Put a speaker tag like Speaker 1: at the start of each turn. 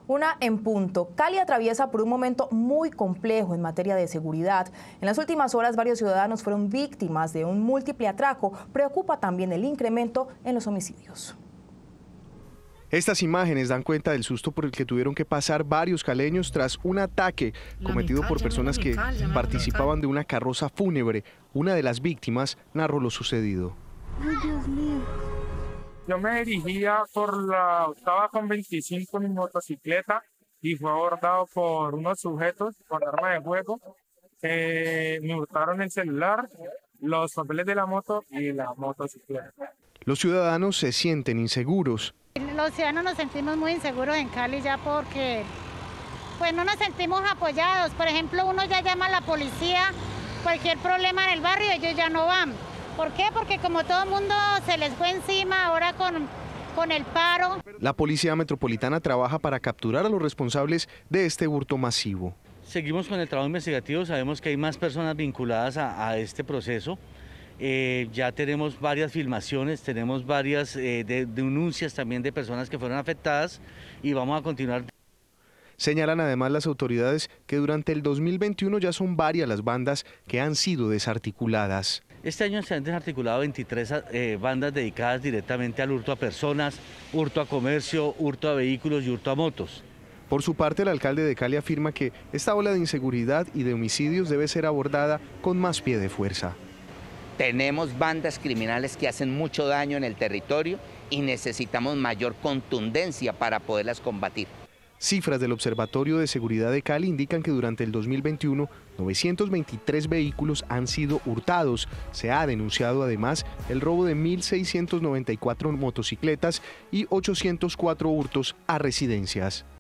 Speaker 1: Una en punto. Cali atraviesa por un momento muy complejo en materia de seguridad. En las últimas horas, varios ciudadanos fueron víctimas de un múltiple atraco. Preocupa también el incremento en los homicidios.
Speaker 2: Estas imágenes dan cuenta del susto por el que tuvieron que pasar varios caleños tras un ataque cometido por personas que participaban de una carroza fúnebre. Una de las víctimas narró lo sucedido.
Speaker 3: Ay, Dios mío.
Speaker 4: Yo me dirigía por la octava con 25 en mi motocicleta y fue abordado por unos sujetos con arma de fuego. Me hurtaron el celular, los papeles de la moto y la motocicleta.
Speaker 2: Los ciudadanos se sienten inseguros.
Speaker 5: Los ciudadanos nos sentimos muy inseguros en Cali ya porque pues no nos sentimos apoyados. Por ejemplo, uno ya llama a la policía, cualquier problema en el barrio, ellos ya no van. ¿Por qué? Porque como todo el mundo se les fue encima ahora con el paro.
Speaker 2: La Policía Metropolitana trabaja para capturar a los responsables de este hurto masivo.
Speaker 6: Seguimos con el trabajo investigativo, sabemos que hay más personas vinculadas a este proceso. Ya tenemos varias filmaciones, tenemos varias denuncias también de personas que fueron afectadas y vamos a continuar.
Speaker 2: Señalan además las autoridades que durante el 2021 ya son varias las bandas que han sido desarticuladas.
Speaker 6: Este año se han desarticulado 23 bandas dedicadas directamente al hurto a personas, hurto a comercio, hurto a vehículos y hurto a motos.
Speaker 2: Por su parte, el alcalde de Cali afirma que esta ola de inseguridad y de homicidios debe ser abordada con más pie de fuerza.
Speaker 7: Tenemos bandas criminales que hacen mucho daño en el territorio y necesitamos mayor contundencia para poderlas combatir.
Speaker 2: Cifras del Observatorio de Seguridad de Cali indican que durante el 2021, 923 vehículos han sido hurtados. Se ha denunciado además el robo de 1.694 motocicletas y 804 hurtos a residencias.